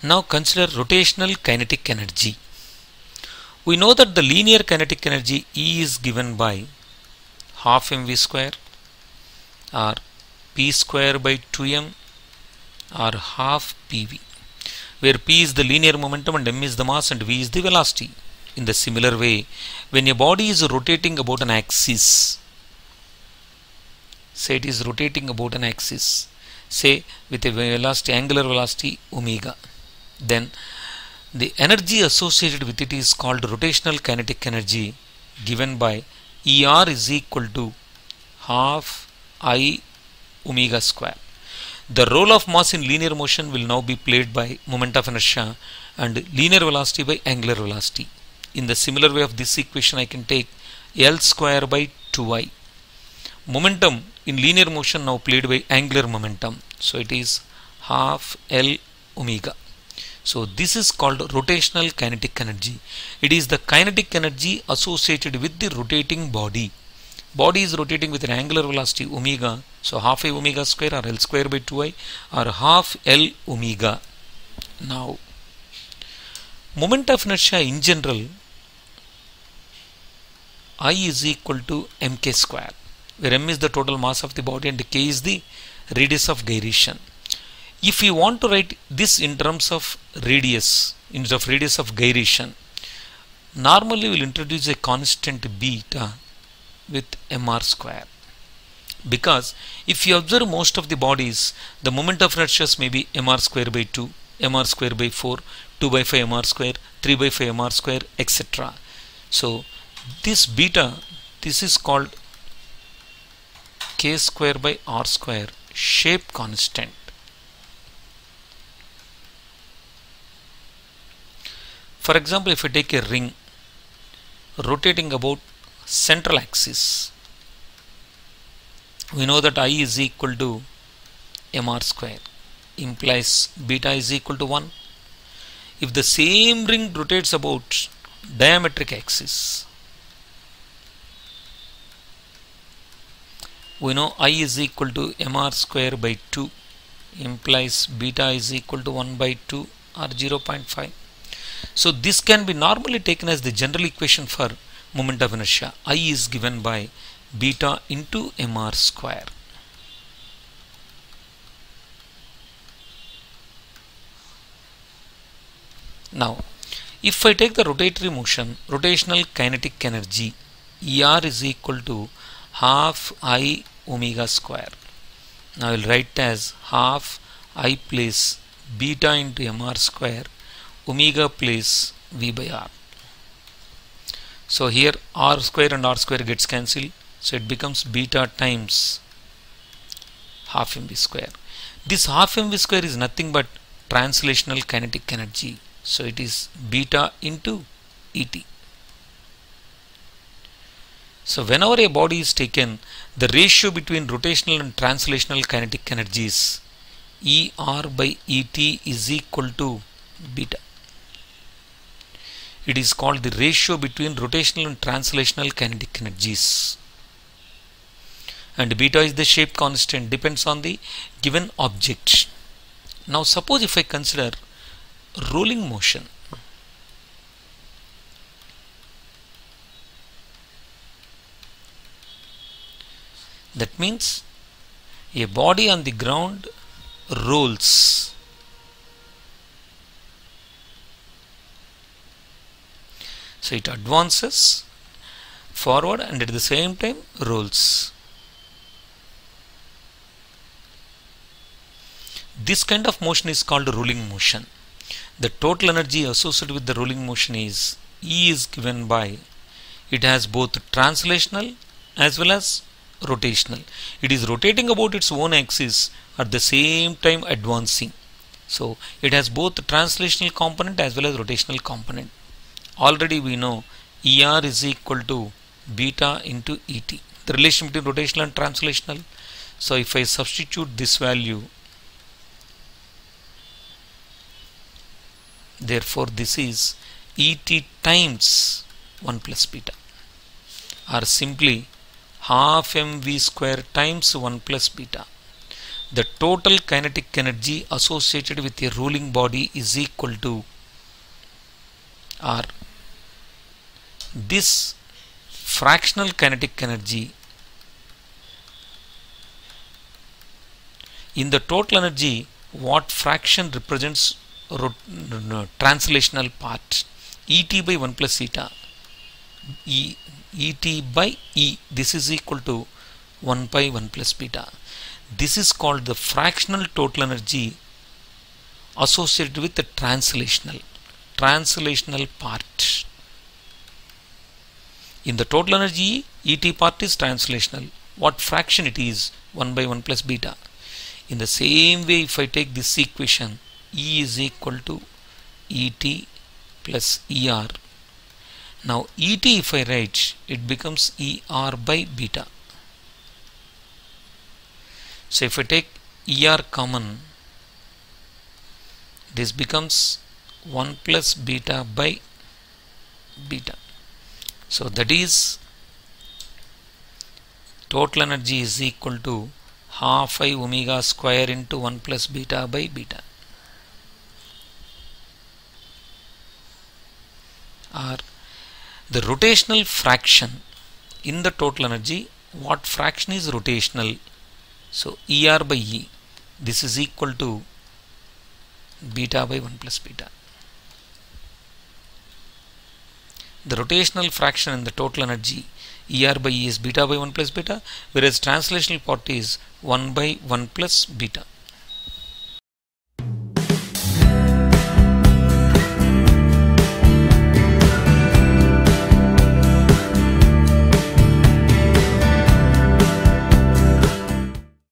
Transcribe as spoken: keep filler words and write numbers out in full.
Now consider rotational kinetic energy. We know that the linear kinetic energy E is given by half mv square or p square by two m or half pv, where p is the linear momentum and m is the mass and v is the velocity. In the similar way, when a body is rotating about an axis, say it is rotating about an axis, say with a velocity, angular velocity omega, then the energy associated with it is called rotational kinetic energy, given by E R is equal to half I omega square. The role of mass in linear motion will now be played by moment of inertia and linear velocity by angular velocity. In the similar way of this equation, I can take L square by two I. Momentum in linear motion now played by angular momentum, so it is half L omega. So this is called rotational kinetic energy. It is the kinetic energy associated with the rotating body. Body is rotating with an angular velocity omega, so half I omega square or L square by two I or half L omega. Now, moment of inertia in general, I is equal to mk square, where m is the total mass of the body and k is the radius of gyration. If we want to write this in terms of radius, instead of radius of gyration, normally we will introduce a constant beta with mr square, because if you observe most of the bodies, the moment of inertia may be mr square by two, mr square by four, two by five mr square, three by five mr square, et cetera. So this beta, this is called k square by r square shape constant. For example, if I take a ring rotating about central axis, we know that I is equal to mr square, implies beta is equal to one. If the same ring rotates about diametric axis, we know I is equal to mr square by two, implies beta is equal to one by two or zero point five. So this can be normally taken as the general equation for moment of inertia. I is given by beta into mr square. Now, if I take the rotatory motion, rotational kinetic energy, E R is equal to half I omega square. Now I will write as half I place beta into mr square, omega place V by R. So here R square and R square gets cancelled, so it becomes beta times half mv square. This half mv square is nothing but translational kinetic energy, so it is beta into E T. So whenever a body is taken, the ratio between rotational and translational kinetic energies, E R by E T is equal to beta. It is called the ratio between rotational and translational kinetic energies. And beta is the shape constant, depends on the given object. Now suppose if I consider rolling motion. That means a body on the ground rolls. So it advances forward and at the same time rolls. This kind of motion is called rolling motion. The total energy associated with the rolling motion is E is given by, it has both translational as well as rotational. It is rotating about its own axis at the same time advancing. So it has both the translational component as well as rotational component. Already we know E R is equal to beta into E T, the relation between rotational and translational. So if I substitute this value, therefore this is E T times one plus beta, or simply half mv square times one plus beta. the total kinetic energy associated with a rolling body is equal to, or this fractional kinetic energy in the total energy, what fraction represents translational part? Et by one plus eta, e, et by e, this is equal to one by one plus beta. This is called the fractional total energy associated with the translational translational part. In the total energy, Et part is translational. What fraction it is? one by one plus beta. In the same way, if I take this equation, E is equal to Et plus Er. Now Et, if I write, it becomes Er by beta. So if I take Er common, this becomes one plus beta by beta. So that is total energy is equal to half I omega square into one plus beta by beta. Or the rotational fraction in the total energy, what fraction is rotational? So Er by E, this is equal to beta by one plus beta. The rotational fraction in the total energy, Er by E, is beta by one plus beta, whereas translational part is one by one plus beta.